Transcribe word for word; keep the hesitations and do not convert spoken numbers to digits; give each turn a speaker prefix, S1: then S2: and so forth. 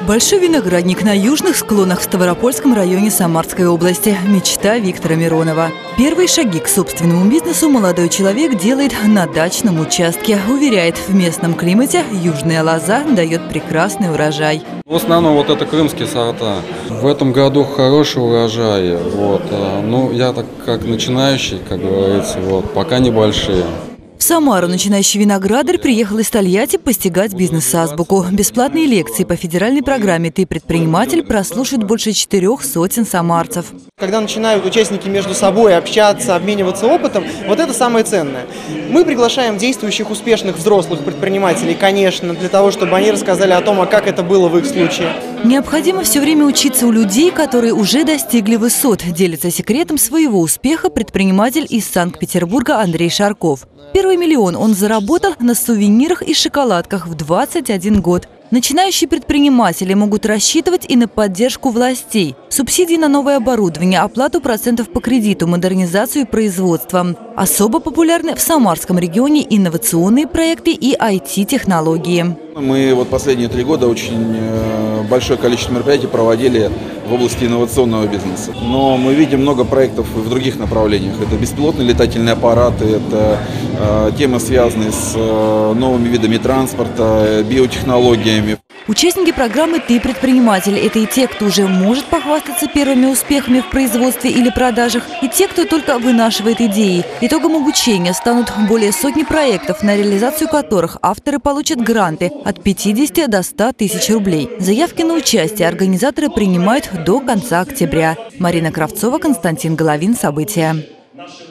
S1: Большой виноградник на южных склонах в Ставропольском районе Самарской области. Мечта Виктора Миронова. Первые шаги к собственному бизнесу молодой человек делает на дачном участке. Уверяет, в местном климате южная лоза дает прекрасный урожай.
S2: В основном вот это крымские сорта. В этом году хороший урожай. Вот. Ну, я так как начинающий, как говорится, вот, пока небольшие.
S1: В Самару начинающий виноградарь приехал из Тольятти постигать бизнес-азбуку. Бесплатные лекции по федеральной программе «Ты предприниматель» прослушают больше четырех сотен самарцев.
S3: Когда начинают участники между собой общаться, обмениваться опытом, вот это самое ценное. Мы приглашаем действующих успешных взрослых предпринимателей, конечно, для того, чтобы они рассказали о том, а как это было в их случае.
S1: Необходимо все время учиться у людей, которые уже достигли высот. Делится секретом своего успеха предприниматель из Санкт-Петербурга Андрей Шарков. Первый миллион он заработал на сувенирах и шоколадках в двадцать один год. Начинающие предприниматели могут рассчитывать и на поддержку властей. Субсидии на новое оборудование, оплату процентов по кредиту, модернизацию производства. Особо популярны в Самарском регионе инновационные проекты и ай ти-технологии.
S4: Мы вот последние три года очень большое количество мероприятий проводили в области инновационного бизнеса. Но мы видим много проектов в других направлениях. Это беспилотные летательные аппараты, это э, темы, связанные с э, новыми видами транспорта, биотехнологиями.
S1: Участники программы «Ты предприниматель» – это и те, кто уже может похвастаться первыми успехами в производстве или продажах, и те, кто только вынашивает идеи. Итогом обучения станут более сотни проектов, на реализацию которых авторы получат гранты от пятидесяти до ста тысяч рублей. Заявки на участие организаторы принимают до конца октября. Марина Кравцова, Константин Головин. События.